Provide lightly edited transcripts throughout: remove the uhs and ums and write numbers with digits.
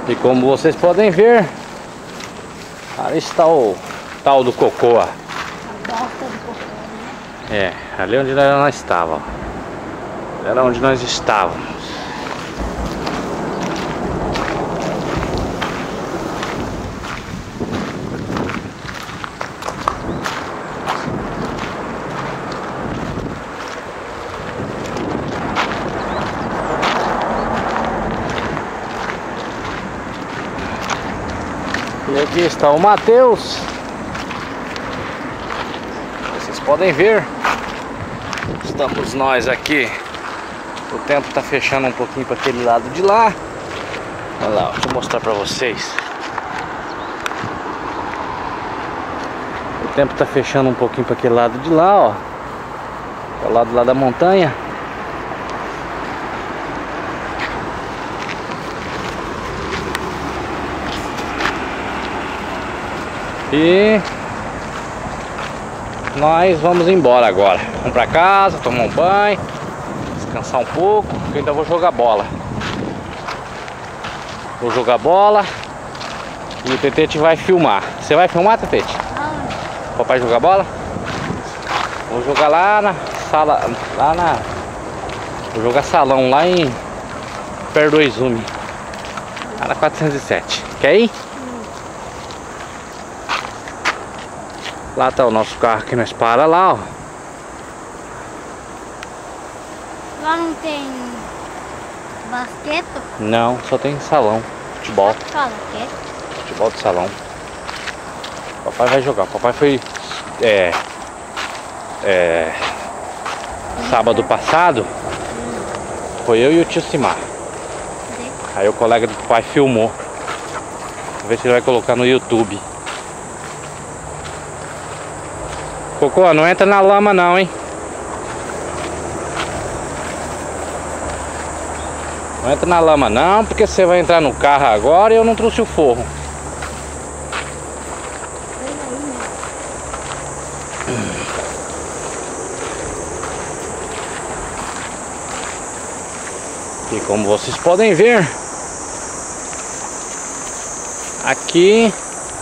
E como vocês podem ver, ali está o tal do cocô. A bosta do cocô, né? É, ali onde nós estávamos. Era onde nós estávamos. E aqui está o Matheus. Vocês podem ver. Estamos nós aqui. O tempo está fechando um pouquinho para aquele lado de lá. Olha lá, deixa eu mostrar para vocês. O tempo está fechando um pouquinho para aquele lado de lá, ó. É o lado lá da montanha. E nós vamos embora agora. Vamos pra casa, tomar um banho, descansar um pouco, porque ainda vou jogar bola. Vou jogar bola e o Tetete vai filmar. Você vai filmar, Tetete? Aonde? Papai jogar bola? Vou jogar lá na sala, vou jogar salão lá em perto do Exume, lá na 407. Quer ir? Lá tá o nosso carro que nós para lá, ó. Lá não tem basquete? Não, só tem salão, futebol. Fala, quê? Futebol de salão. Papai vai jogar. Papai foi sábado passado. Foi eu e o tio Simar. Aí o colega do papai filmou. Vamos ver se ele vai colocar no YouTube. Cocô, não entra na lama não, hein? Não entra na lama não, porque você vai entrar no carro agora e eu não trouxe o forro. E como vocês podem ver, aqui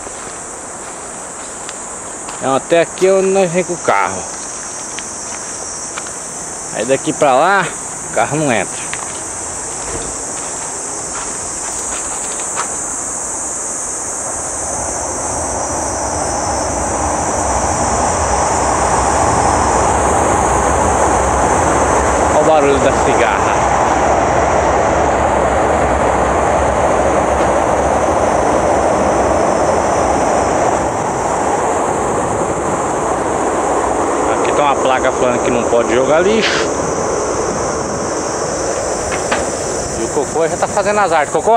é até aqui onde nós vem com o carro. Aí daqui pra lá, o carro não entra. Olha o barulho da cigarra. Uma placa falando que não pode jogar lixo. E o Cocô já tá fazendo as artes. Cocô!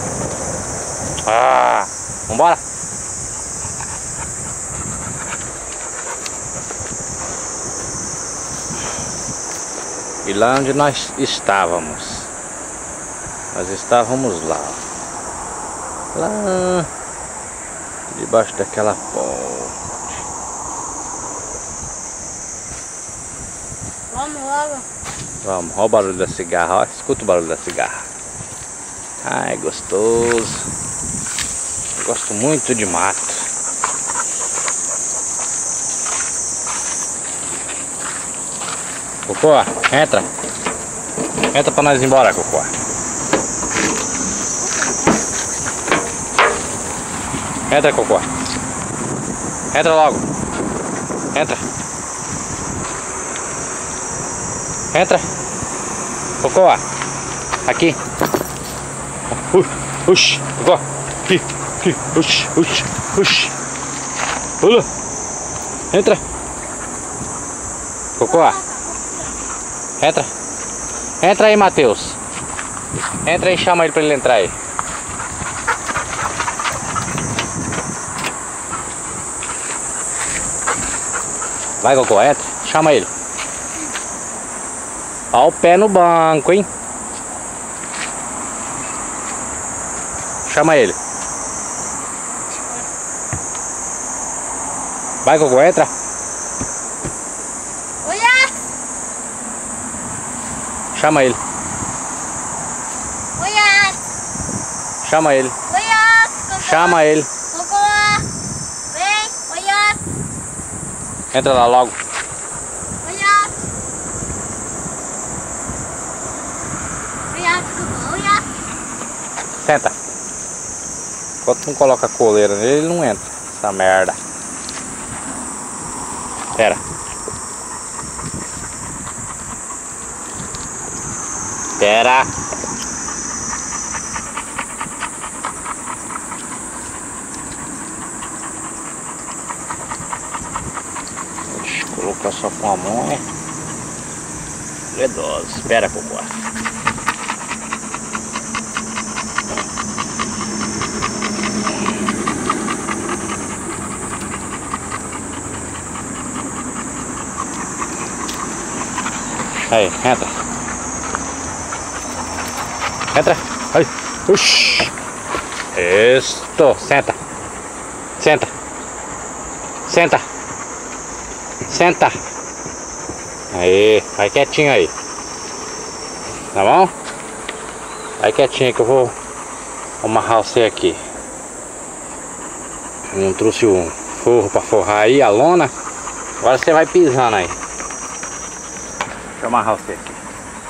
Vambora! E lá onde nós estávamos. Nós estávamos lá. Lá debaixo daquela ponte. Vamos logo. Vamos, olha o barulho da cigarra, ó. Escuta o barulho da cigarra. Ai, gostoso. Eu gosto muito de mato. Cocô, entra. Entra pra nós ir embora, Cocô. Entra, Cocô. Entra logo. Entra. Entra. Cocô. Aqui. Oxi. Cocô. Aqui. Aqui. Oxi. Oxi. Oxi. Pula. Entra. Cocô. Entra. Entra aí, Matheus. Entra aí e chama ele pra ele entrar aí. Vai, Cocô, entra. Chama ele. Olha o pé no banco, hein? Chama ele. Vai, Cocô, entra. Olha! Chama ele. Olha! Chama ele. Oi, Chama ele. Cocô. Vem, oi, Entra lá logo. oi, oi, Senta. Enquanto não coloca a coleira nele, ele não entra. Essa merda. Pera. Pera. Deixa eu colocar só com a mão, né? Ledosa. Espera, Cocô. Aí, entra. Entra. Aí. Uxi. Isso. Senta. Senta. Senta. Senta. Aí. Vai quietinho aí. Tá bom? Vai quietinho que eu vou amarrar você aqui. Eu não trouxe o forro pra forrar aí, a lona. Agora você vai pisando aí. Deixa eu amarrar você aqui.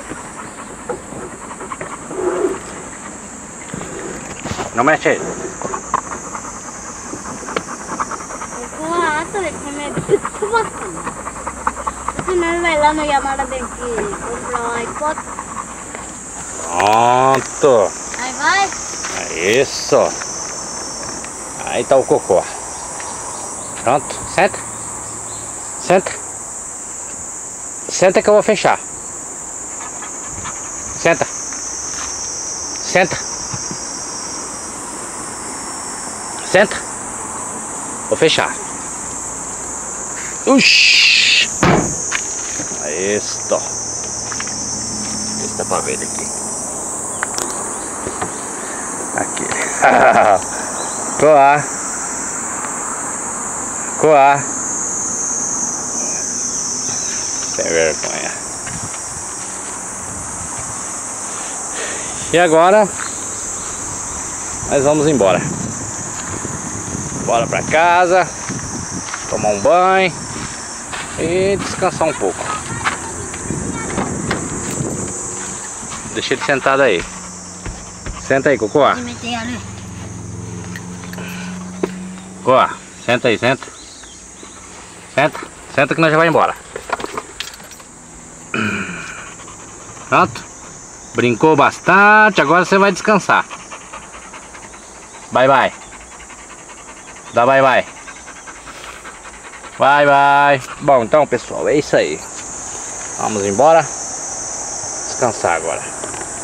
Não mexe aí. Senão vai lá no Yamada tem que comprar um iPod. Pronto. Aí vai. Isso. Aí tá o Cocô. Pronto. Senta. Senta. Senta que eu vou fechar. Senta. Senta. Senta. Vou fechar. Uxi. Isso. Isso dá pra ver daqui. Aqui. Coar. Coar. Sem vergonha. E agora nós vamos embora. Bora pra casa, tomar um banho e descansar um pouco. Deixa ele sentado aí. Senta aí, Cocô. Cocô, senta aí, senta. Senta, senta que nós já vai embora. Pronto? Brincou bastante, agora você vai descansar. Bye bye. Dá bye bye. Bye bye. Bom, então pessoal, é isso aí. Vamos embora. Descansar agora.